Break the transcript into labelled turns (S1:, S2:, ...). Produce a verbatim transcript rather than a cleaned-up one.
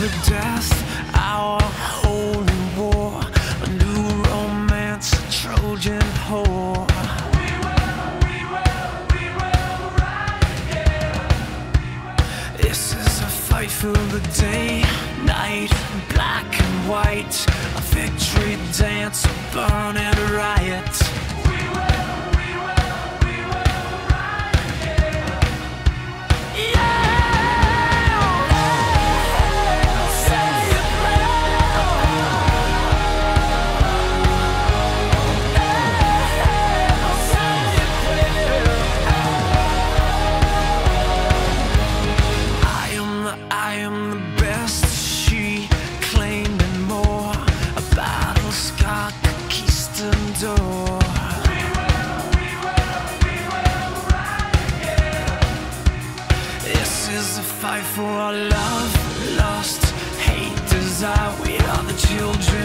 S1: the death, our holy war, a new romance, a Trojan whore. We will, we will, we will rise again. This is a fight for the day, night, black and white, a victory dance, a burning riot. We will, we will, we will rise again. Yeah! I am the best, she claimed and more, a battle-scarred conquistador. We will, we will, we will rise again. This is a fight for our love, lust, hate, desire. We are the children